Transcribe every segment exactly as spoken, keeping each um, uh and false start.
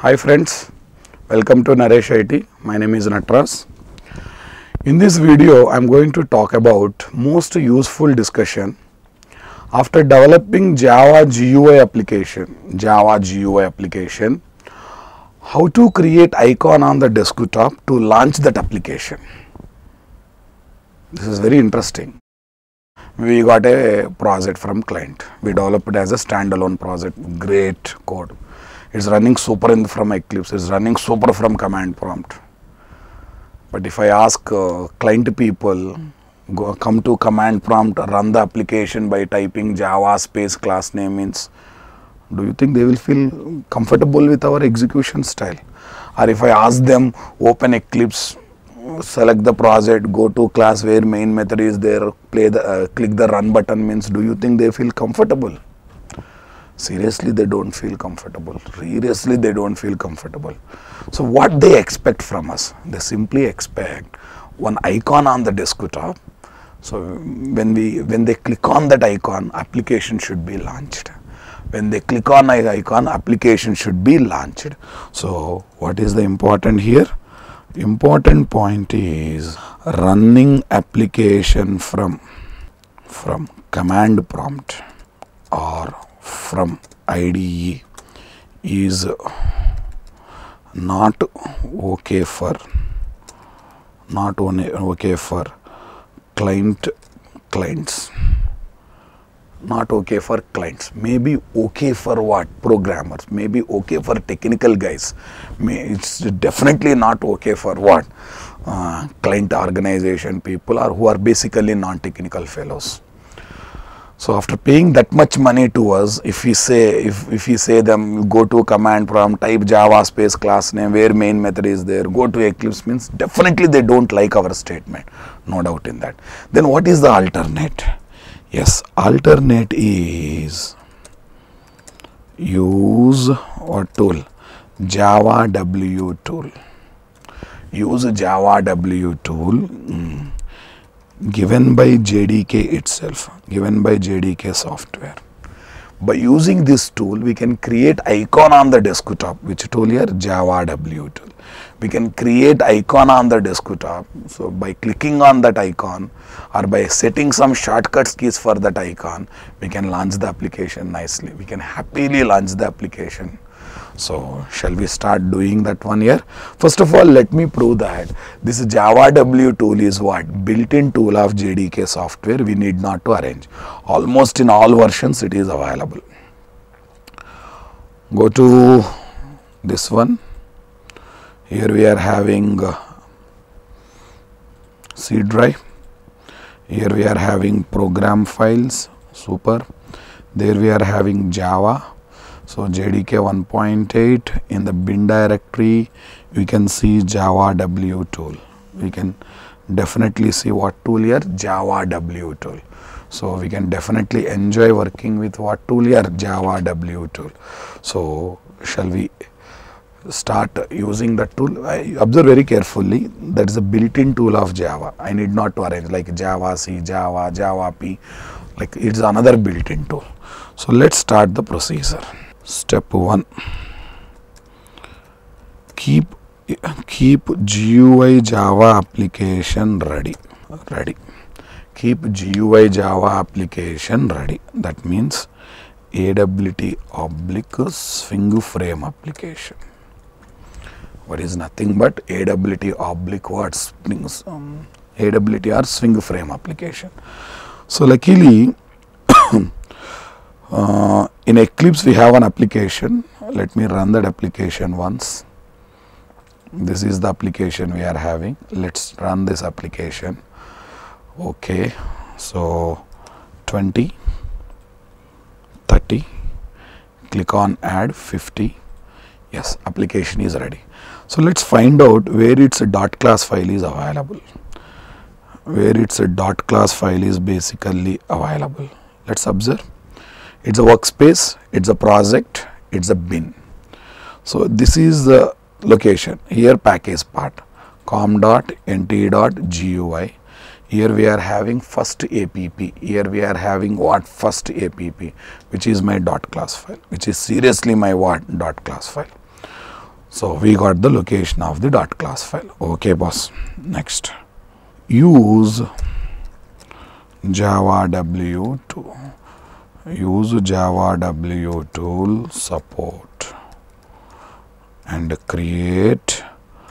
Hi friends, welcome to Naresh I T. My name is Natras. In this video, I am going to talk about most useful discussion after developing Java G U I application, Java G U I application, how to create icon on the desktop to launch that application. This is very interesting. We got a project from client. We developed it as a standalone project, great code. It's running super in from Eclipse, it's running super from command prompt. But if I ask uh, client people, go come to command prompt, run the application by typing Java space class name means, do you think they will feel comfortable with our execution style? Or if I ask them, open Eclipse, select the project, go to class where main method is there, play the uh, click the run button means, do you think they feel comfortable? Seriously, they don't feel comfortable. Seriously, they don't feel comfortable. So what they expect from us? They simply expect one icon on the desktop. So when we when they click on that icon, application should be launched. When they click on an icon, application should be launched. So what is the important here? Important point is running application from from command prompt or from I D E is not okay for not only okay for client clients not okay for clients, maybe okay for what? Programmers, maybe okay for technical guys, may it's definitely not okay for what? Uh, client organization people or who are basically non-technical fellows. So after paying that much money to us, if we say if, if we say them go to command prompt, type Java space class name where main method is there, go to Eclipse means definitely they don't like our statement, no doubt in that. Then what is the alternate? Yes, alternate is use what tool? Java W tool. Use Java W tool. Mm. Given by J D K itself, given by J D K software. By using this tool, we can create icon on the desktop. Which tool here? Java W tool. We can create icon on the desktop. So by clicking on that icon or by setting some shortcuts keys for that icon, we can launch the application nicely. We can happily launch the application. So shall we start doing that one here? First of all, let me prove that this Java W tool is what? Built-in tool of J D K software. We need not to arrange. Almost in all versions it is available. Go to this one. Here we are having uh, C drive. Here we are having program files. Super. There we are having Java. So J D K one point eight, in the bin directory we can see Java W tool. We can definitely see what tool here? Java W tool. So we can definitely enjoy working with what tool here? Java W tool. So shall we start using that tool? I observe very carefully, that is a built-in tool of Java. I need not to arrange like Java C, Java, Java P, like it's another built-in tool. So let's start the procedure. Step one, keep keep G U I Java application ready. Ready. Keep G U I Java application ready. That means A W T oblique swing frame application. What is nothing but A W T oblique what springs um, A W T or swing frame application. So luckily. Uh, in Eclipse we have an application. Let me run that application once. This is the application we are having. Let's run this application. Okay, so twenty, thirty, click on add fifty. Yes, application is ready. So let's find out where its a dot class file is available. Where its a dot class file is basically available. Let's observe. It's a workspace, it's a project, it's a bin. So this is the location. Here package part, com.nt.gui. Here we are having first app. Here we are having what? First app, which is my dot class file, which is seriously my what? Dot class file. So we got the location of the dot class file. Okay, boss. Next, use Java W tool. Use Java W tool support and create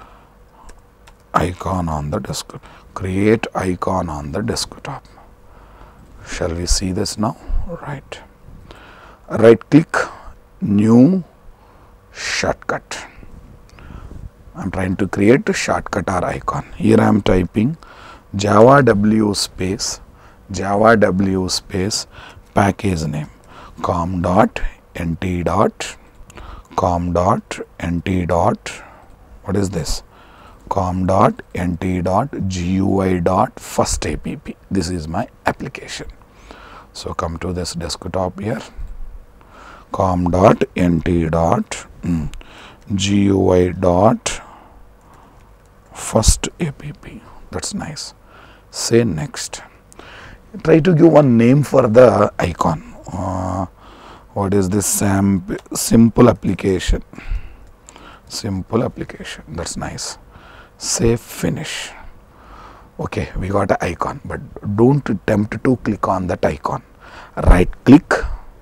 icon on the desktop. Create icon on the desktop. Shall we see this now? Right. Right click, new shortcut. I am trying to create a shortcut or icon. Here I am typing Java W space, Java W space, package name, com dot nt dot, com dot nt dot, what is this? com dot nt dot gui dot first app. This is my application. So come to this desktop here, com dot nt dot mm, gui dot first app. That's nice. Say next. Try to give one name for the icon. Uh, what is this? Sam simple application. Simple application. That's nice. Say finish. Okay, we got an icon, but don't attempt to click on that icon. Right click,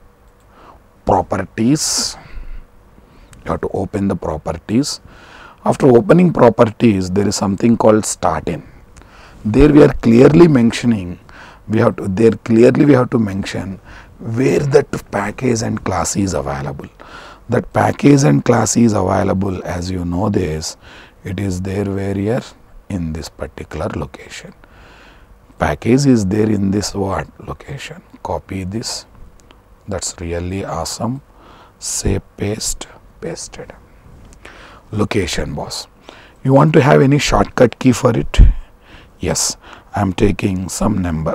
properties. You have to open the properties. After opening properties, there is something called start in. There we are clearly mentioning, we have to, there clearly we have to mention where that package and class is available. That package and class is available, as you know this, it is there where here in this particular location. Package is there in this what location. Copy this. That's really awesome. Say paste, pasted. Location, boss. You want to have any shortcut key for it? Yes, I am taking some number.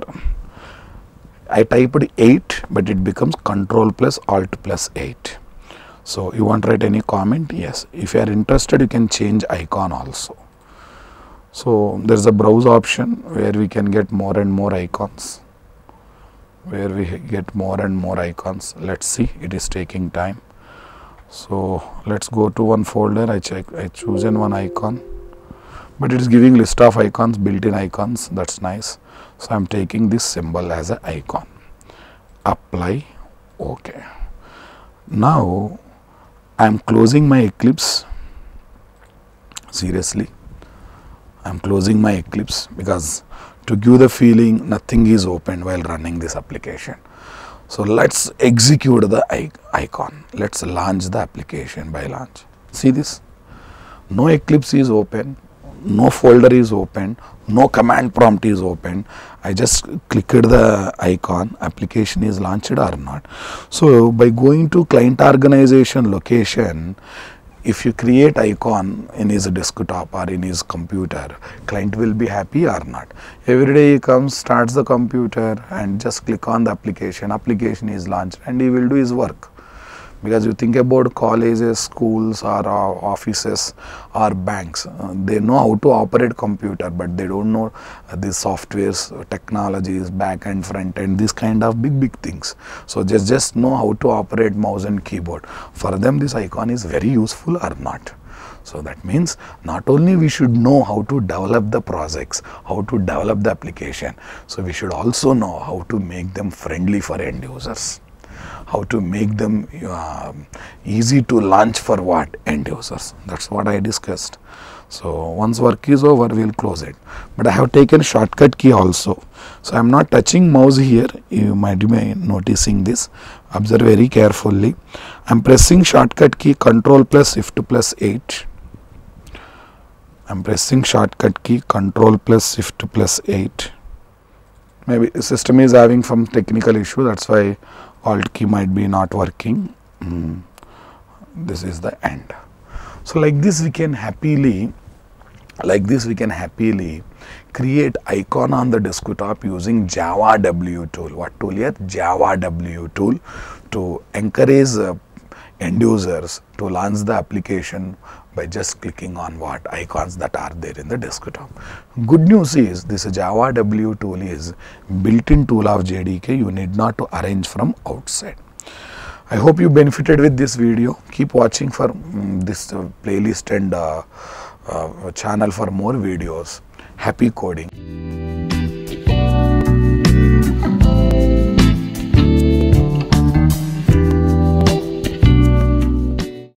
I typed eight, but it becomes control plus alt plus eight. So you want to write any comment? Yes. If you are interested, you can change icon also. So there is a browse option where we can get more and more icons. Where we get more and more icons. Let's see. It is taking time. So let's go to one folder. I check. I choose in one icon, but it is giving list of icons, built-in icons. That's nice. So I'm taking this symbol as an icon. Apply. Okay. Now I'm closing my Eclipse. Seriously, I'm closing my Eclipse because to give the feeling nothing is open while running this application. So let's execute the icon. Let's launch the application by launch. See this? No Eclipse is open, no folder is open, no command prompt is open. I just clicked the icon, application is launched or not. So by going to client organization location, if you create icon in his desktop or in his computer, client will be happy or not. Every day he comes, starts the computer and just click on the application, application is launched and he will do his work. Because you think about colleges, schools or uh, offices or banks, uh, they know how to operate computer, but they don't know uh, the softwares, technologies, back end, front end, these kind of big, big things. So just, just know how to operate mouse and keyboard. For them, this icon is very useful or not. So that means not only we should know how to develop the projects, how to develop the application, so we should also know how to make them friendly for end users. How to make them uh, easy to launch for what? End users. That's what I discussed. So once work is over, we'll close it. But I have taken shortcut key also. So I'm not touching mouse here. You might be noticing this. Observe very carefully. I'm pressing shortcut key Control plus Shift plus eight. I'm pressing shortcut key Control plus Shift plus eight. Maybe the system is having some technical issue. That's why Alt key might be not working. Mm. This is the end. So like this we can happily, like this we can happily create icon on the desktop using Java W tool. What tool here? Java W tool to encourage uh, end users to launch the application by just clicking on what icons that are there in the desktop. Good news is this Java W tool is built-in tool of J D K. You need not to arrange from outside. I hope you benefited with this video. Keep watching for um, this uh, playlist and uh, uh, channel for more videos. Happy coding.